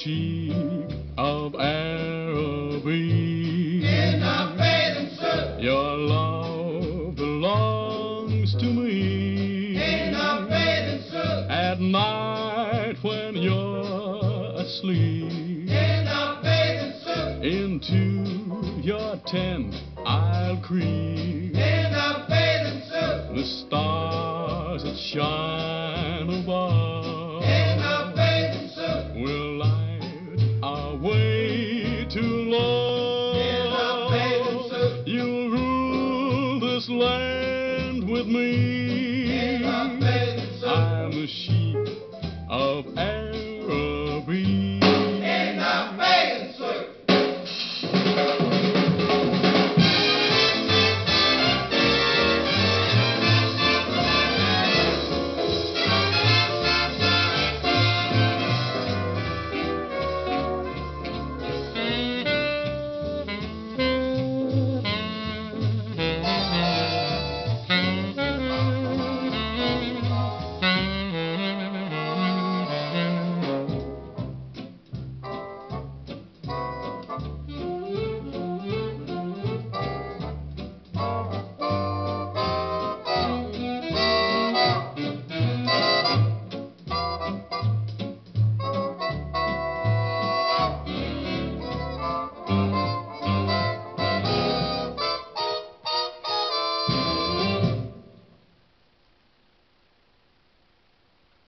Sheik of Araby. In a bathing suit. Your love belongs to me. In a bathing suit. At night when you're asleep. In a bathing suit. Into your tent I'll creep. In a bathing suit. The stars that shine above